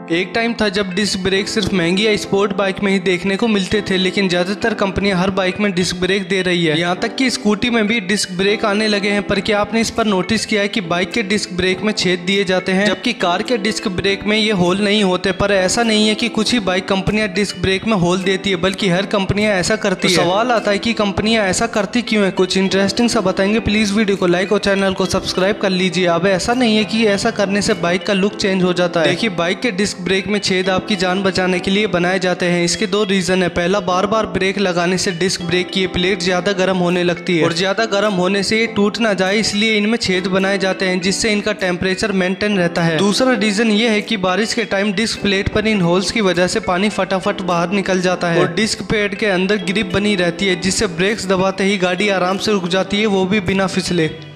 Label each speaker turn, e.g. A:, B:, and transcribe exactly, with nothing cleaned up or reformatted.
A: एक टाइम था जब डिस्क ब्रेक सिर्फ महंगी या स्पोर्ट बाइक में ही देखने को मिलते थे, लेकिन ज्यादातर कंपनियां हर बाइक में डिस्क ब्रेक दे रही है। यहाँ तक कि स्कूटी में भी डिस्क ब्रेक आने लगे हैं। पर क्या आपने इस पर नोटिस किया है कि बाइक के डिस्क ब्रेक में छेद दिए जाते हैं, जबकि कार के डिस्क ब्रेक में ये होल नहीं होते। पर ऐसा नहीं है कि कुछ ही बाइक कंपनियां डिस्क ब्रेक में होल देती है, बल्कि हर कंपनियां ऐसा करती है। तो सवाल आता है कि कंपनियां ऐसा करती क्यों है? कुछ इंटरेस्टिंग सा बताएंगे। प्लीज वीडियो को लाइक और चैनल को सब्सक्राइब कर लीजिए। अब ऐसा नहीं है कि ऐसा करने से बाइक का लुक चेंज हो जाता है। देखिए, बाइक के डिस्क ब्रेक में छेद आपकी जान बचाने के लिए बनाए जाते हैं। इसके दो रीजन है। पहला, बार बार ब्रेक लगाने से डिस्क ब्रेक की प्लेट ज्यादा गर्म होने लगती है और ज्यादा गर्म होने से ये टूट ना जाए, इसलिए इनमें छेद बनाए जाते हैं, जिससे इनका टेम्परेचर मेंटेन रहता है। दूसरा रीजन ये है कि बारिश के टाइम डिस्क प्लेट पर इन होल्स की वजह से पानी फटाफट बाहर निकल जाता है और डिस्क पैड के अंदर ग्रिप बनी रहती है, जिससे ब्रेक्स दबाते ही गाड़ी आराम से रुक जाती है, वो भी बिना फिसले।